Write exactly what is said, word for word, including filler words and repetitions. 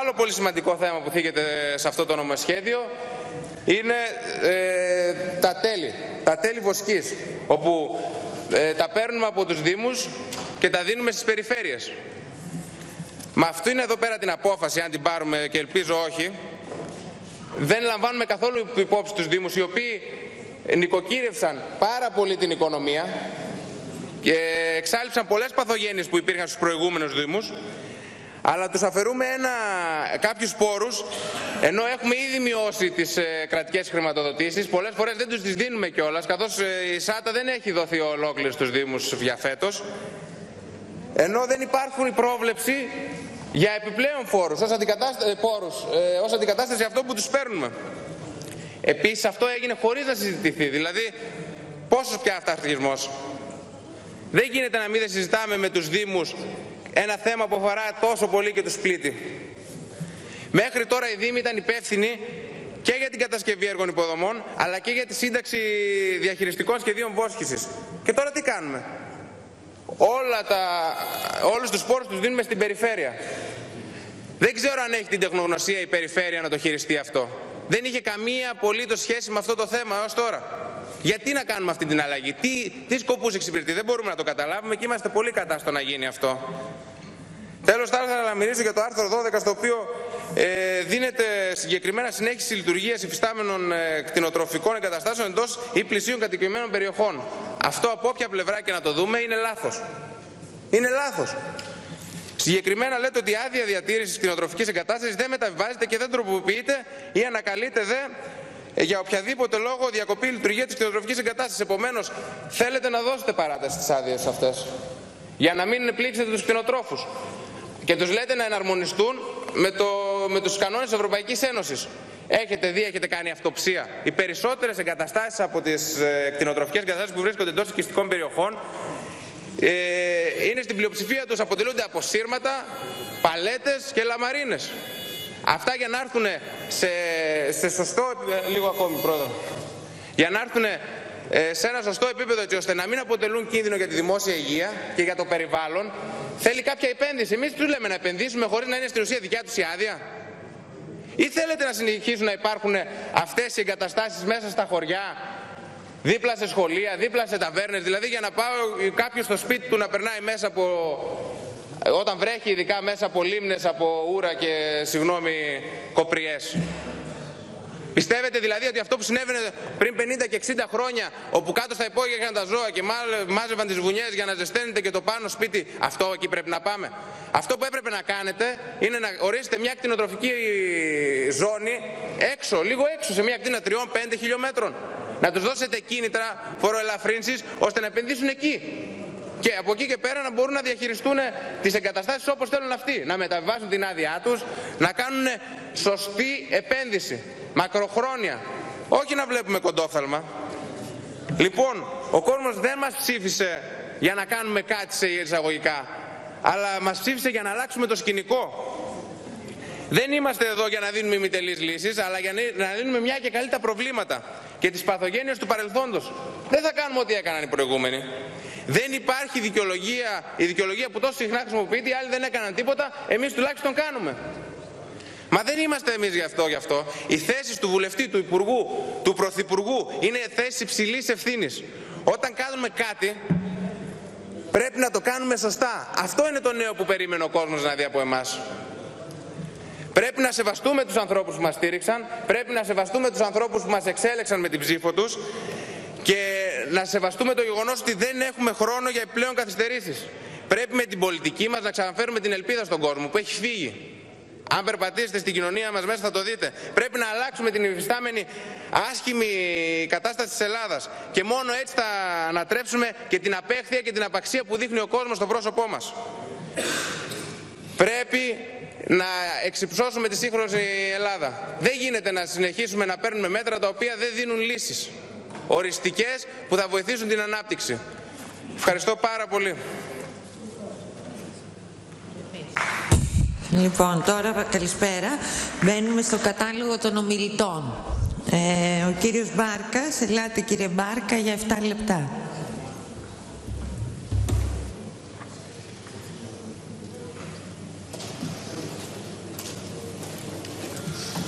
άλλο πολύ σημαντικό θέμα που θίγεται σε αυτό το νομοσχέδιο είναι ε, τα τέλη, τα τέλη βοσκής, όπου ε, τα παίρνουμε από τους Δήμους και τα δίνουμε στις περιφέρειες. Με αυτή είναι εδώ πέρα την απόφαση, αν την πάρουμε, και ελπίζω όχι, δεν λαμβάνουμε καθόλου υπόψη τους Δήμους, οι οποίοι νοικοκύρευσαν πάρα πολύ την οικονομία και εξάλειψαν πολλές παθογένειες που υπήρχαν στους προηγούμενους Δήμους, αλλά τους αφαιρούμε ένα, κάποιους πόρους, ενώ έχουμε ήδη μειώσει τις ε, κρατικές χρηματοδοτήσεις. Πολλές φορές δεν τους τις δίνουμε κιόλας, καθώς ε, η ΣΑΤΑ δεν έχει δοθεί ολόκληρη στους Δήμους για φέτος, ενώ δεν υπάρχουν η πρόβλεψη για επιπλέον φόρους ως, αντικατάστα... πόρους, ε, ως αντικατάσταση αυτό που τους παίρνουμε. Επίσης αυτό έγινε χωρίς να συζητηθεί, δηλαδή πόσος πια αυταρχισμός. Δεν γίνεται να μην συζητάμε με τους Δήμους ένα θέμα που αφορά τόσο πολύ και τους πλήττει. Μέχρι τώρα οι Δήμοι ήταν υπεύθυνοι και για την κατασκευή έργων υποδομών, αλλά και για τη σύνταξη διαχειριστικών σχεδίων βόσκησης. Και τώρα τι κάνουμε? Όλα τα, όλους τους πόρους τους δίνουμε στην περιφέρεια. Δεν ξέρω αν έχει την τεχνογνωσία η περιφέρεια να το χειριστεί αυτό. Δεν είχε καμία απολύτως σχέση με αυτό το θέμα έως τώρα. Γιατί να κάνουμε αυτή την αλλαγή, τι, τι σκοπούς εξυπηρετεί, δεν μπορούμε να το καταλάβουμε και είμαστε πολύ κατά στο να γίνει αυτό. Τέλος, θα ήθελα να μιλήσω για το άρθρο δώδεκα, στο οποίο ε, δίνεται συγκεκριμένα συνέχιση λειτουργίας υφιστάμενων ε, κτηνοτροφικών εγκαταστάσεων εντός ή πλησίων κατοικημένων περιοχών. Αυτό από όποια πλευρά και να το δούμε είναι λάθος. Είναι λάθος. Συγκεκριμένα λέτε ότι η άδεια διατήρησης κτηνοτροφικής εγκατάστασης δεν μεταβιβάζεται και δεν τροποποιείται ή ανακαλείται δε για οποιαδήποτε λόγο διακοπή λειτουργία της κτηνοτροφικής εγκατάστασης. Επομένως, θέλετε να δώσετε παράταση στις άδειες αυτές, για να μην πλήξετε τους κτηνοτρόφους. Και τους λέτε να εναρμονιστούν με, το, με τους κανόνες της Ευρωπαϊκής Ένωσης. Έχετε δει, έχετε κάνει αυτοψία. Οι περισσότερες εγκαταστάσεις από τις ε, κτηνοτροφικές εγκαταστάσεις που βρίσκονται εντός οικιστικών περιοχών ε, είναι στην πλειοψηφία τους, αποτελούνται από σύρματα, παλέτες και λαμαρίνες. Αυτά για να έρθουν σε, σε σωστό, λίγο ακόμη πρόεδρε, για να έρθουν σε ένα σωστό επίπεδο, έτσι ώστε να μην αποτελούν κίνδυνο για τη δημόσια υγεία και για το περιβάλλον, θέλει κάποια επένδυση. Εμείς τους λέμε να επενδύσουμε χωρίς να είναι στην ουσία δικιά τους η άδεια. Ή θέλετε να συνεχίσουν να υπάρχουν αυτές οι εγκαταστάσεις μέσα στα χωριά, δίπλα σε σχολεία, δίπλα σε ταβέρνες, δηλαδή για να πάω κάποιος στο σπίτι του να περνάει μέσα από, όταν βρέχει ειδικά, μέσα από λίμνες, από ούρα και συγγνώμη κοπριές. Πιστεύετε δηλαδή ότι αυτό που συνέβαινε πριν πενήντα και εξήντα χρόνια, όπου κάτω στα υπόγεια είχαν τα ζώα και μάζευαν τις βουνιές για να ζεσταίνετε και το πάνω σπίτι, αυτό εκεί πρέπει να πάμε? Αυτό που έπρεπε να κάνετε είναι να ορίσετε μια κτηνοτροφική ζώνη έξω, λίγο έξω, σε μια κτίνα τριών πέντε χιλιόμετρων. Να τους δώσετε κίνητρα φοροελαφρύνσεις ώστε να επενδύσουν εκεί. Και από εκεί και πέρα να μπορούν να διαχειριστούν τις εγκαταστάσεις όπως θέλουν αυτοί. Να μεταβιβάσουν την άδειά τους, να κάνουν σωστή επένδυση, μακροχρόνια. Όχι να βλέπουμε κοντόφθαλμα. Λοιπόν, ο κόσμος δεν μας ψήφισε για να κάνουμε κάτι σε εισαγωγικά, αλλά μας ψήφισε για να αλλάξουμε το σκηνικό. Δεν είμαστε εδώ για να δίνουμε ημιτελείς λύσεις, αλλά για να δίνουμε μια και καλύτερα προβλήματα και τις παθογένειες του παρελθόντος. Δεν θα κάνουμε ό,τι έκαναν οι προηγούμενοι. Δεν υπάρχει δικαιολογία, η δικαιολογία που τόσο συχνά χρησιμοποιείται, οι άλλοι δεν έκαναν τίποτα, εμείς τουλάχιστον κάνουμε. Μα δεν είμαστε εμείς γι' αυτό, γι' αυτό. Οι θέσεις του βουλευτή, του υπουργού, του πρωθυπουργού είναι θέσεις υψηλής ευθύνης. Όταν κάνουμε κάτι, πρέπει να το κάνουμε σωστά. Αυτό είναι το νέο που περίμενε ο κόσμος να δει από εμάς. Πρέπει να σεβαστούμε τους ανθρώπους που μας στήριξαν, πρέπει να σεβαστούμε τους ανθρώπους που μας εξέλεξαν με την ψήφο τους και να σεβαστούμε το γεγονός ότι δεν έχουμε χρόνο για επιπλέον καθυστερήσεις. Πρέπει με την πολιτική μας να ξαναφέρουμε την ελπίδα στον κόσμο που έχει φύγει. Αν περπατήσετε στην κοινωνία μας μέσα θα το δείτε. Πρέπει να αλλάξουμε την υφιστάμενη άσχημη κατάσταση της Ελλάδας και μόνο έτσι θα ανατρέψουμε και την απέχθεια και την απαξία που δείχνει ο κόσμος στο πρόσωπό μας. Πρέπει να εξυψώσουμε τη σύγχρονη Ελλάδα. Δεν γίνεται να συνεχίσουμε να παίρνουμε μέτρα τα οποία δεν δίνουν λύσεις οριστικές που θα βοηθήσουν την ανάπτυξη. Ευχαριστώ πάρα πολύ. Λοιπόν, τώρα καλησπέρα. Μπαίνουμε στο κατάλογο των ομιλητών. Ε, ο κύριος Μπάρκας, ελάτε κύριε Μπάρκα για επτά λεπτά.